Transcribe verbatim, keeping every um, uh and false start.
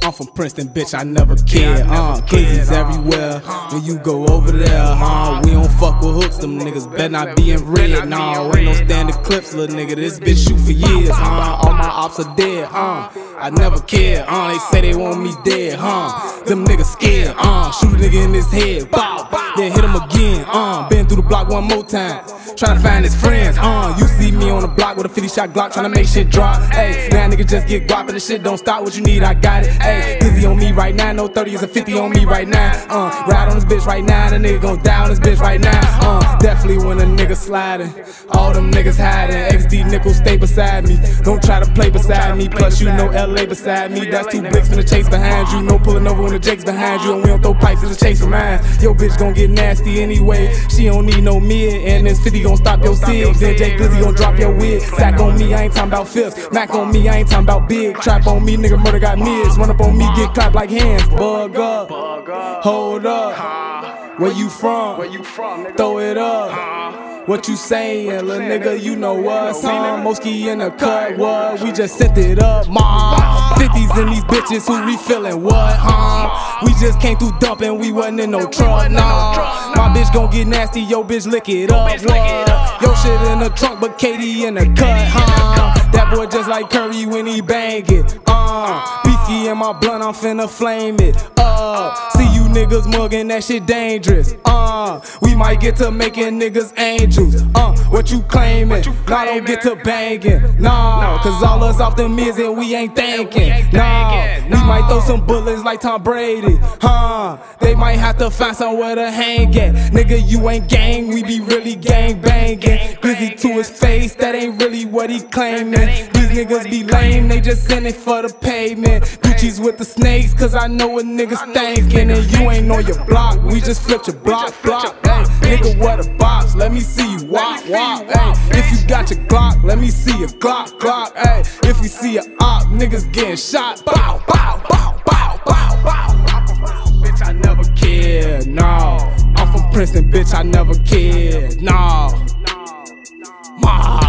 I'm from Princeton, bitch, I never cared. Uh, Glizzy's everywhere when you go over there, huh? We don't fuck with hooks, them niggas better not be in red. Nah, ain't no standing clips, little nigga, this bitch shoot for years, huh? All my ops are dead, huh? I never cared, uh, they say they want me dead, huh? Them niggas scared, uh, shoot a nigga in his head, bow, then hit him again, uh, been through the block one more time, tryna find his friends, uh, you see me on the block with a fifty shot Glock tryna make shit drop, ayy, now niggas just get guap and the shit don't stop, what you need, I got it, ayy, Glizzy on me right now, no thirty is a fifty on me right now, uh, ride on this bitch right now, the nigga gon' die on this bitch right now, uh, definitely when a nigga sliding, all them niggas hiding, X D Nickels stay beside me, don't try to play beside me, plus you know L A beside me, that's two blicks finna chase behind you, no pulling over when the Jake's behind you, and we don't throw pipes in the chase for mine, yo bitch gon' get nasty anyway, she don't need no mid, and this fifty gon' stop your sig, then Jay Glizzy gon' drop your wig, sack on me, I ain't talking about fifths, Mac on me, I ain't talking about big, trap on me, nigga murder got mids, run up on me, get clapped like hands, bug up, hold up, where you from, throw it up. What you saying, little nigga, you know what's on. Moski in the cut, what? We just sent it up, ma. fifties in these bitches who refillin' what, huh? We just came through dumping, we wasn't in no truck, nah. My bitch gon' get nasty, yo bitch lick it up, what? Yo shit in the trunk, but Katie in the cut, huh? That boy just like Curry when he bang it, uh. Beastie in my blunt, I'm finna flame it, uh. See you niggas muggin', that shit dangerous, uh. We might get to making niggas angels, uh. What you claiming? Nah, don't get to banging, nah. Cause all us off the mids and we ain't thinking, nah. We might throw some bullets like Tom Brady, huh? They might have to find somewhere to hang at. Nigga, you ain't gang, we be really gang banging. Glizzy to his face, that ain't really what he claiming. These niggas be lame, they just send it for the payment. Gucci's with the snakes, cause I know what niggas thinking. And you ain't on your block, we just flipped your block, block. Ay, nigga, what a box, let me see you walk, walk. Ay, if you got your Glock, let me see your Glock, Glock. Ay, if we see a op, niggas getting shot. Bow, bow, bow, bow, bow, bow. I'm from Princeton, bitch, I never cared, no. I'm from Princeton, bitch, I never cared, no. Ma.